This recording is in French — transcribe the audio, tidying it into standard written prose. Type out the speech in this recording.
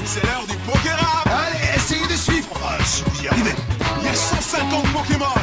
C'est l'heure du Pokérap. Allez, essayez de suivre. Si vous y arrivez. Il y a 150 Pokémon.